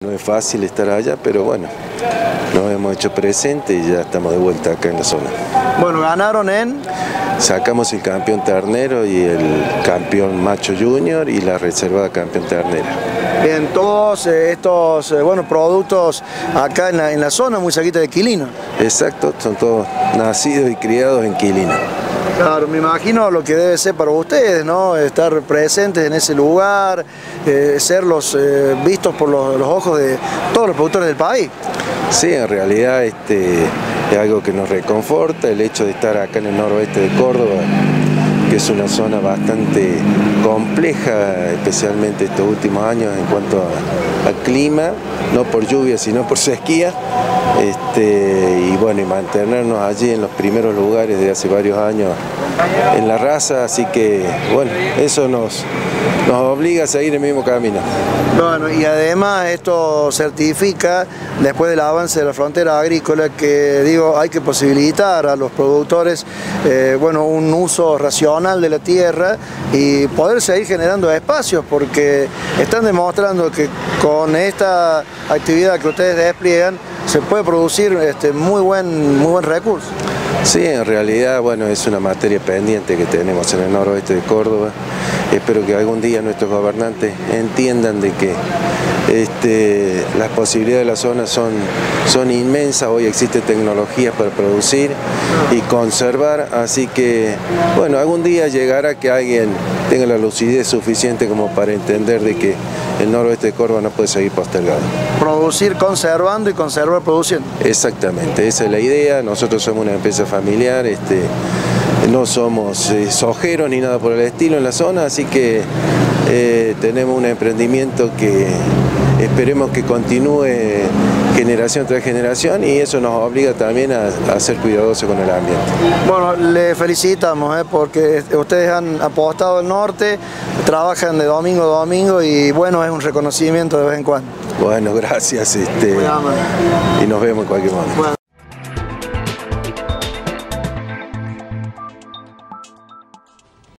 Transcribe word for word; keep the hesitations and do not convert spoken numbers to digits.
No es fácil estar allá, pero bueno, nos hemos hecho presente y ya estamos de vuelta acá en la zona. Bueno, ganaron en... Sacamos el campeón ternero y el campeón macho junior y la reservada campeón ternera. Bien, todos eh, estos eh, bueno, productos acá en la, en la zona, muy cerquita de Quilino. Exacto, son todos nacidos y criados en Quilino. Claro, me imagino lo que debe ser para ustedes, ¿no? Estar presentes en ese lugar, eh, ser los eh, vistos por los, los ojos de todos los productores del país. Sí, en realidad este, es algo que nos reconforta, el hecho de estar acá en el noroeste de Córdoba, que es una zona bastante compleja, especialmente estos últimos años en cuanto a, a clima, no por lluvia sino por sequía, este, y bueno, y mantenernos allí en los primeros lugares de hace varios años en la raza, así que bueno, eso nos, nos obliga a seguir el mismo camino. Bueno, y además esto certifica, después del avance de la frontera agrícola, que digo, hay que posibilitar a los productores eh, bueno, un uso racional de la tierra y poder seguir generando espacios, porque están demostrando que con esta actividad que ustedes despliegan se puede producir este, muy buen, muy buen recurso. Sí, en realidad, bueno, es una materia pendiente que tenemos en el noroeste de Córdoba. Espero que algún día nuestros gobernantes entiendan de que este, las posibilidades de la zona son, son inmensas. Hoy existe tecnología para producir y conservar, así que, bueno, algún día llegará que alguien tenga la lucidez suficiente como para entender de que el noroeste de Córdoba no puede seguir postergado. Producir conservando y conservar produciendo. Exactamente, esa es la idea. Nosotros somos una empresa familiar, este, no somos eh, sojeros ni nada por el estilo en la zona, así que eh, tenemos un emprendimiento que esperemos que continúe generación tras generación y eso nos obliga también a, a ser cuidadosos con el ambiente. Bueno, le felicitamos eh, porque ustedes han apostado al norte, trabajan de domingo a domingo y bueno, es un reconocimiento de vez en cuando. Bueno, gracias este, y nos vemos en cualquier momento. Bueno.